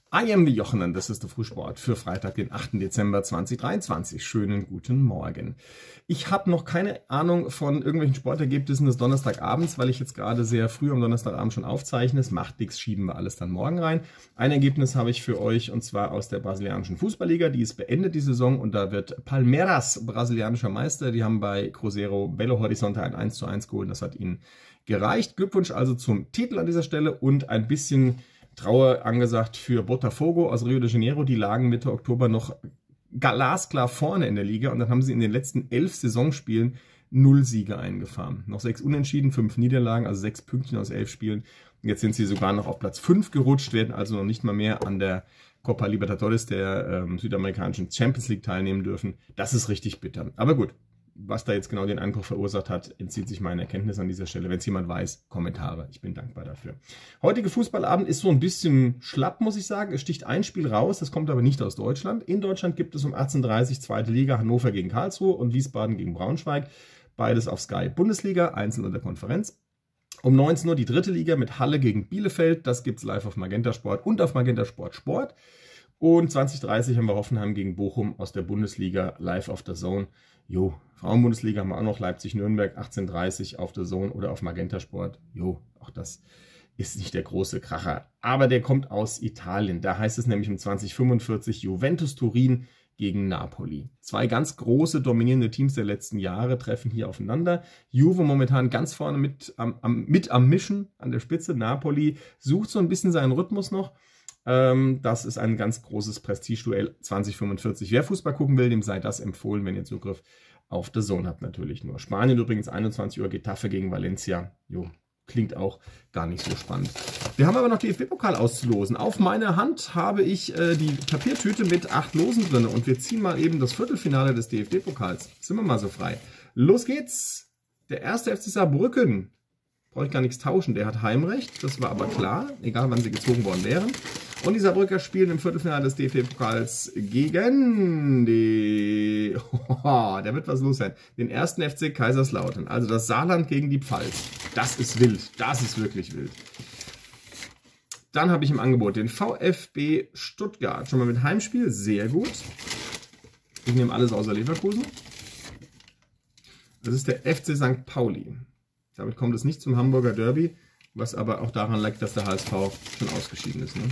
I am the Jochen, das ist der Frühsport für Freitag, den 8. Dezember 2023. Schönen guten Morgen. Ich habe noch keine Ahnung von irgendwelchen Sportergebnissen des Donnerstagabends, weil ich jetzt gerade sehr früh am Donnerstagabend schon aufzeichne. Es macht nichts, schieben wir alles dann morgen rein. Ein Ergebnis habe ich für euch und zwar aus der brasilianischen Fußballliga. Die ist beendet, die Saison, und da wird Palmeiras brasilianischer Meister. Die haben bei Cruzeiro Belo Horizonte ein 1:1 geholt. Das hat ihnen gereicht. Glückwunsch also zum Titel an dieser Stelle und ein bisschen Trauer angesagt für Botafogo aus Rio de Janeiro. Die lagen Mitte Oktober noch glasklar vorne in der Liga und dann haben sie in den letzten 11 Saisonspielen 0 Siege eingefahren. Noch 6 Unentschieden, 5 Niederlagen, also 6 Pünktchen aus 11 Spielen. Jetzt sind sie sogar noch auf Platz 5 gerutscht, werden also noch nicht mal mehr an der Copa Libertadores, der südamerikanischen Champions League, teilnehmen dürfen. Das ist richtig bitter. Aber gut. Was da jetzt genau den Einbruch verursacht hat, entzieht sich meiner Erkenntnis an dieser Stelle. Wenn es jemand weiß, Kommentare. Ich bin dankbar dafür. Heutige Fußballabend ist so ein bisschen schlapp, muss ich sagen. Es sticht ein Spiel raus, das kommt aber nicht aus Deutschland. In Deutschland gibt es um 18:30 Uhr zweite Liga, Hannover gegen Karlsruhe und Wiesbaden gegen Braunschweig. Beides auf Sky Bundesliga, einzeln unter Konferenz. Um 19 Uhr die dritte Liga mit Halle gegen Bielefeld. Das gibt es live auf Magenta Sport und auf Magenta Sport Sport. Und 20:30 haben wir Hoffenheim gegen Bochum aus der Bundesliga live auf der Zone. Jo, Frauenbundesliga haben wir auch noch, Leipzig-Nürnberg, 18:30 auf der Zone oder auf Magenta Sport. Jo, auch das ist nicht der große Kracher. Aber der kommt aus Italien. Da heißt es nämlich um 20:45 Juventus Turin gegen Napoli. Zwei ganz große, dominierende Teams der letzten Jahre treffen hier aufeinander. Juve momentan ganz vorne mit am Mischen an der Spitze. Napoli sucht so ein bisschen seinen Rhythmus noch. Das ist ein ganz großes Prestigeduell 2045. Wer Fußball gucken will, dem sei das empfohlen, wenn ihr Zugriff auf The Zone habt natürlich nur. Spanien übrigens 21 Uhr, Getafe gegen Valencia. Jo, klingt auch gar nicht so spannend. Wir haben aber noch DFB-Pokal auszulosen. Auf meiner Hand habe ich die Papiertüte mit 8 Losen drin und wir ziehen mal eben das Viertelfinale des DFB-Pokals. Sind wir mal so frei. Los geht's! Der erste FC Saarbrücken. Brauche ich gar nichts tauschen, der hat Heimrecht, das war aber klar, egal wann sie gezogen worden wären. Und die Saarbrücker spielen im Viertelfinale des DFB-Pokals gegen die, da wird was los sein, den ersten FC Kaiserslautern. Also das Saarland gegen die Pfalz. Das ist wild, das ist wirklich wild. Dann habe ich im Angebot den VfB Stuttgart, schon mal mit Heimspiel, sehr gut. Ich nehme alles außer Leverkusen. Das ist der FC St. Pauli. Damit kommt es nicht zum Hamburger Derby, was aber auch daran lag, dass der HSV schon ausgeschieden ist. Ne?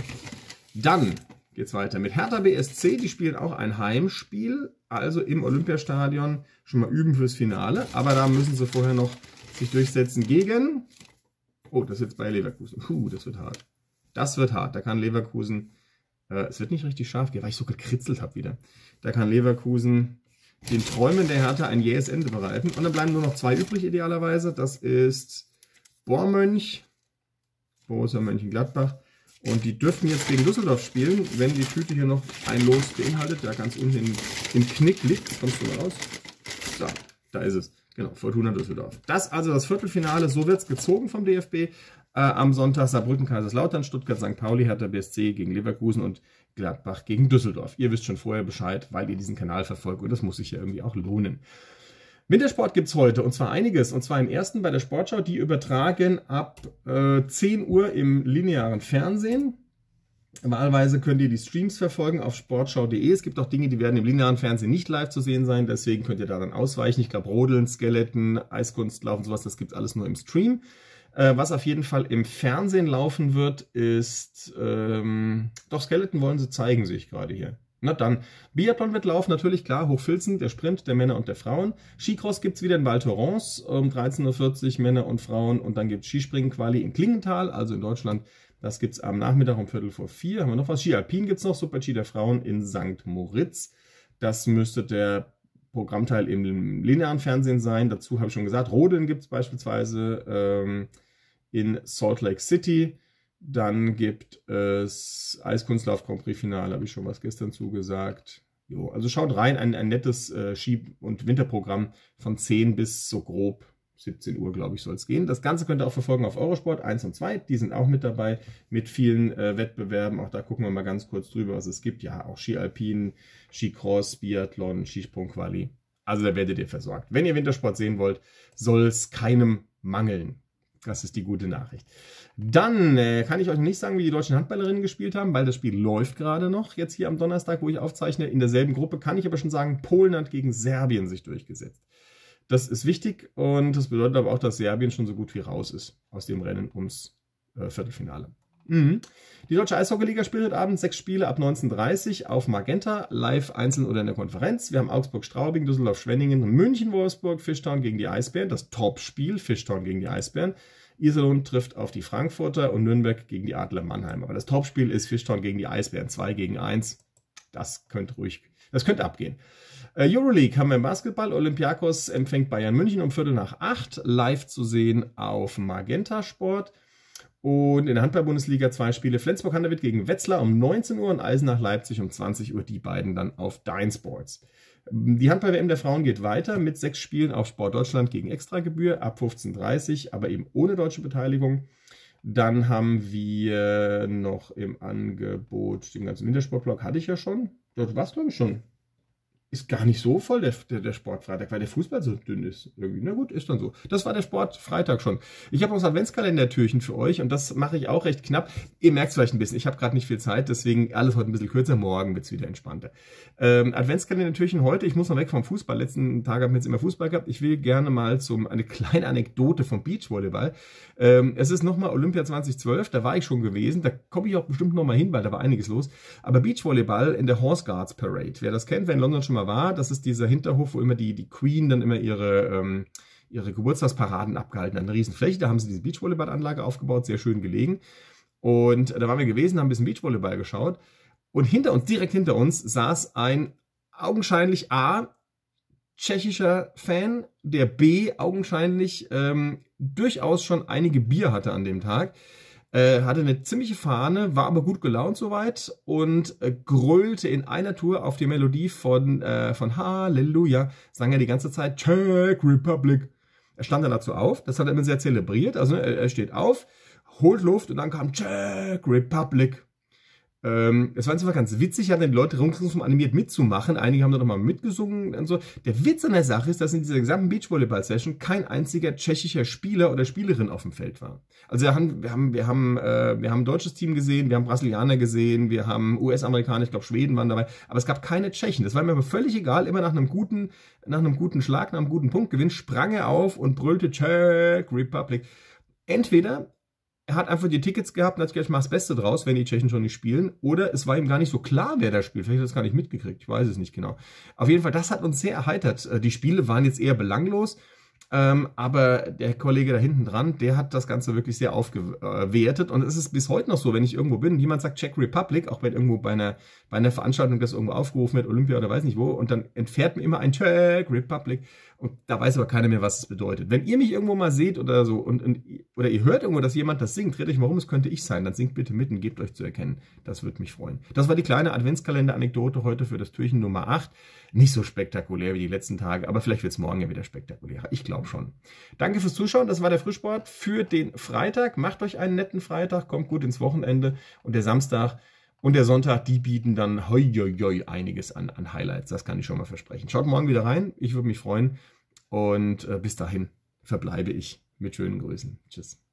Dann geht es weiter mit Hertha BSC. Die spielen auch ein Heimspiel, also im Olympiastadion, schon mal üben fürs Finale. Aber da müssen sie vorher noch sich durchsetzen gegen... Oh, das ist jetzt bei Leverkusen. Das wird hart. Das wird hart. Da kann Leverkusen... es wird nicht richtig scharf gehen, weil ich so gekritzelt habe wieder. Da kann Leverkusen... den Träumen der Hertha ein jähes Ende bereiten. Und dann bleiben nur noch 2 übrig idealerweise. Das ist Bormönch, Borussia Mönchengladbach. Und die dürften jetzt gegen Düsseldorf spielen, wenn die Tüte hier noch ein Los beinhaltet, der ganz unten im Knick liegt. Kommst du mal raus? So, da ist es. Genau, Fortuna Düsseldorf. Das also das Viertelfinale. So wird es gezogen vom DFB. Am Sonntag Saarbrücken, Kaiserslautern, Stuttgart, St. Pauli, Hertha BSC gegen Leverkusen und Gladbach gegen Düsseldorf. Ihr wisst schon vorher Bescheid, weil ihr diesen Kanal verfolgt und das muss sich ja irgendwie auch lohnen. Wintersport gibt es heute und zwar einiges. Und zwar im ersten bei der Sportschau, die übertragen ab 10 Uhr im linearen Fernsehen. Wahlweise könnt ihr die Streams verfolgen auf sportschau.de. Es gibt auch Dinge, die werden im linearen Fernsehen nicht live zu sehen sein, deswegen könnt ihr da dann ausweichen. Ich glaube Rodeln, Skeletten, Eiskunstlauf und sowas, das gibt es alles nur im Stream. Was auf jeden Fall im Fernsehen laufen wird, ist, doch Skeleton wollen sie zeigen, sehe ich gerade hier. Na dann, Biathlon wird laufen, natürlich klar, Hochfilzen, der Sprint der Männer und der Frauen. Skicross gibt es wieder in Val Thorens, um 13:40 Uhr Männer und Frauen. Und dann gibt es Skispringen-Quali in Klingenthal, also in Deutschland. Das gibt es am Nachmittag um 3:45. Haben wir noch was? Ski-Alpin gibt es noch, Super-G der Frauen in St. Moritz. Das müsste der Programmteil im linearen Fernsehen sein. Dazu habe ich schon gesagt, Rodeln gibt es beispielsweise in Salt Lake City. Dann gibt es Eiskunstlauf Grand Prix Finale, habe ich schon was gestern zugesagt. Jo, also schaut rein, ein nettes Ski- und Winterprogramm von 10 bis so grob 17 Uhr, glaube ich, soll es gehen. Das Ganze könnt ihr auch verfolgen auf Eurosport 1 und 2. Die sind auch mit dabei mit vielen Wettbewerben. Auch da gucken wir mal ganz kurz drüber, was es gibt. Ja, auch Ski Alpin, Skicross, Biathlon, Skisprung-Quali. Also da werdet ihr versorgt. Wenn ihr Wintersport sehen wollt, soll es keinem mangeln. Das ist die gute Nachricht. Dann kann ich euch noch nicht sagen, wie die deutschen Handballerinnen gespielt haben, weil das Spiel läuft gerade noch, jetzt hier am Donnerstag, wo ich aufzeichne. In derselben Gruppe kann ich aber schon sagen, Polen hat gegen Serbien sich durchgesetzt. Das ist wichtig und das bedeutet aber auch, dass Serbien schon so gut wie raus ist aus dem Rennen ums Viertelfinale. Die Deutsche Eishockeyliga spielt heute Abend 6 Spiele ab 19:30 Uhr auf Magenta, live, einzeln oder in der Konferenz. Wir haben Augsburg-Straubing, Düsseldorf-Schwenningen, München-Wolfsburg, Fishtown gegen die Eisbären, das Topspiel, Fishtown gegen die Eisbären. Iserlohn trifft auf die Frankfurter und Nürnberg gegen die Adler Mannheim. Aber das Topspiel ist Fishtown gegen die Eisbären, 2-1. Das könnte abgehen. Euroleague haben wir im Basketball. Olympiakos empfängt Bayern München um 7:45, live zu sehen auf Magenta Sport. Und in der Handball-Bundesliga 2 Spiele. Flensburg-Handewitt gegen Wetzlar um 19 Uhr und Eisenach-Leipzig um 20 Uhr. Die beiden dann auf Dine Sports. Die Handball-WM der Frauen geht weiter mit 6 Spielen auf Sport Deutschland gegen Extragebühr ab 15:30 Uhr, aber eben ohne deutsche Beteiligung. Dann haben wir noch im Angebot den ganzen Wintersportblock, hatte ich ja schon. Dort war es, glaube ich, schon. Ist gar nicht so voll, der Sportfreitag, weil der Fußball so dünn ist. Irgendwie. Na gut, ist dann so. Das war der Sportfreitag schon. Ich habe noch das Adventskalender-Türchen für euch und das mache ich auch recht knapp. Ihr merkt es vielleicht ein bisschen, ich habe gerade nicht viel Zeit, deswegen alles heute ein bisschen kürzer. Morgen wird es wieder entspannter. Adventskalender-Türchen heute, ich muss noch weg vom Fußball. Letzten Tage haben wir jetzt immer Fußball gehabt. Ich will gerne mal eine kleine Anekdote vom Beachvolleyball. Es ist nochmal Olympia 2012, da war ich schon gewesen. Da komme ich auch bestimmt nochmal hin, weil da war einiges los. Aber Beachvolleyball in der Horse Guards Parade. Wer das kennt, wer in London schon mal war, das ist dieser Hinterhof, wo immer die Queen dann immer ihre Geburtstagsparaden abgehalten hat. Eine riesen Fläche, da haben sie diese Beachvolleyballanlage aufgebaut, sehr schön gelegen. Und da waren wir gewesen, haben ein bisschen Beachvolleyball geschaut. Und direkt hinter uns, saß ein augenscheinlich A, tschechischer Fan, der B, augenscheinlich durchaus schon einige Bier hatte an dem Tag. Hatte eine ziemliche Fahne, war aber gut gelaunt soweit und grölte in einer Tour auf die Melodie von Halleluja, sang er die ganze Zeit Czech Republic. Er stand dann dazu auf, das hat er immer sehr zelebriert, also er steht auf, holt Luft und dann kam Czech Republic. Es war einfach ganz witzig, hatten die Leute ringsum animiert mitzumachen. Einige haben da nochmal mitgesungen und so. Der Witz an der Sache ist, dass in dieser gesamten Beachvolleyball-Session kein einziger tschechischer Spieler oder Spielerin auf dem Feld war. Also wir haben ein deutsches Team gesehen, wir haben Brasilianer gesehen, wir haben US-Amerikaner, ich glaube Schweden waren dabei, aber es gab keine Tschechen. Das war mir aber völlig egal. Immer nach einem guten Schlag, nach einem guten Punktgewinn sprang er auf und brüllte Czech Republic. Entweder er hat einfach die Tickets gehabt und hat gleich mal das Beste draus, wenn die Tschechen schon nicht spielen. Oder es war ihm gar nicht so klar, wer da spielt. Vielleicht hat er das gar nicht mitgekriegt. Ich weiß es nicht genau. Auf jeden Fall, das hat uns sehr erheitert. Die Spiele waren jetzt eher belanglos. Aber der Kollege da hinten dran, der hat das Ganze wirklich sehr aufgewertet. Und es ist bis heute noch so, wenn ich irgendwo bin und jemand sagt Czech Republic, auch wenn irgendwo bei einer Veranstaltung das irgendwo aufgerufen wird, Olympia oder weiß nicht wo, und dann entfährt mir immer ein Czech Republic. Und da weiß aber keiner mehr, was es bedeutet. Wenn ihr mich irgendwo mal seht oder so oder ihr hört irgendwo, dass jemand das singt, dreht euch mal rum, es könnte ich sein, dann singt bitte mit und gebt euch zu erkennen. Das würde mich freuen. Das war die kleine Adventskalender-Anekdote heute für das Türchen Nummer 8. Nicht so spektakulär wie die letzten Tage, aber vielleicht wird es morgen ja wieder spektakulärer. Ich glaube schon. Danke fürs Zuschauen. Das war der Frischsport für den Freitag. Macht euch einen netten Freitag, kommt gut ins Wochenende. Und der Samstag und der Sonntag, die bieten dann einiges an Highlights. Das kann ich schon mal versprechen. Schaut morgen wieder rein. Ich würde mich freuen. Und bis dahin verbleibe ich mit schönen Grüßen. Tschüss.